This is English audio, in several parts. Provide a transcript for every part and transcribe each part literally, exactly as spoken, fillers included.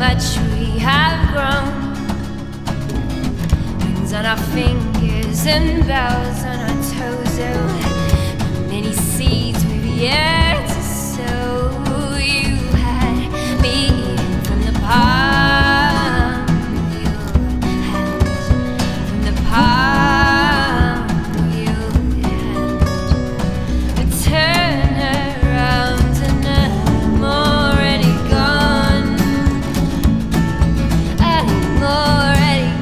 much we have grown. Rings on our fingers and bells on our toes. Oh, many seeds we've yet to sow. You had me eating from the palm of your hand, from the palm of your hand. But turn around and I'm already gone. I'm already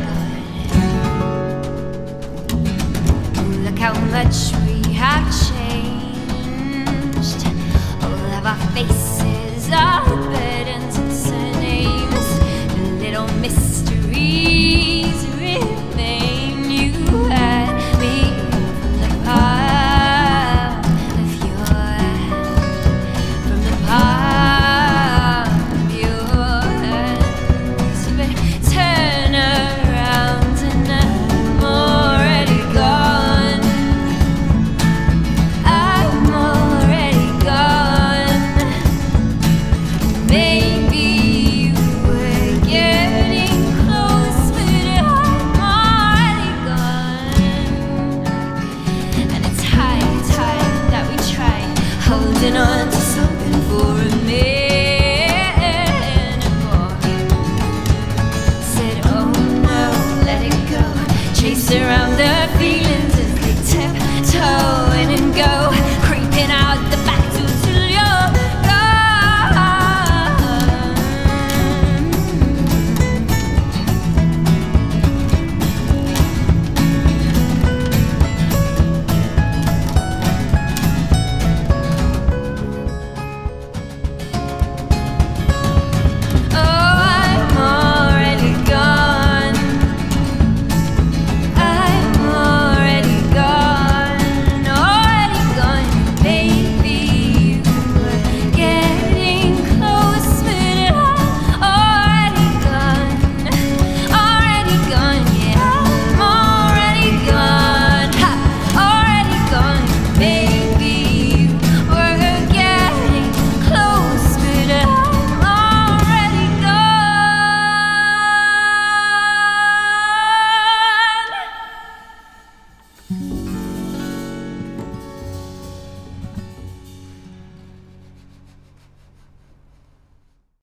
gone. Look how much we have changed. All of our faces are